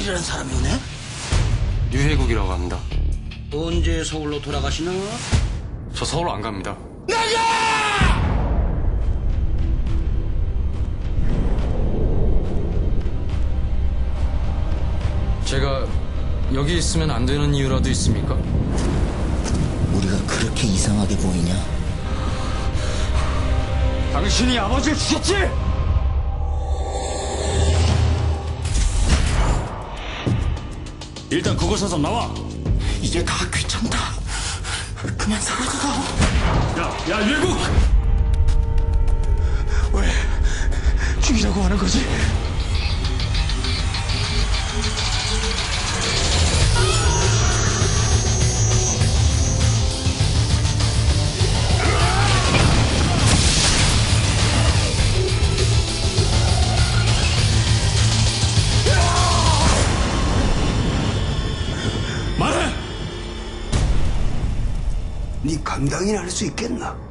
유해국이라는 사람이 오네? 유해국이라고 합니다. 언제 서울로 돌아가시나? 저 서울 안 갑니다. 나가! 제가 여기 있으면 안 되는 이유라도 있습니까? 우리가 그렇게 이상하게 보이냐? 당신이 아버지를 죽였지? 일단 그곳에서 나와. 이게 다 귀찮다. 그만 사라져라. 야, 유해국! 왜 죽이라고 하는 거지? 말해! 네 감당이나 할 수 있겠나?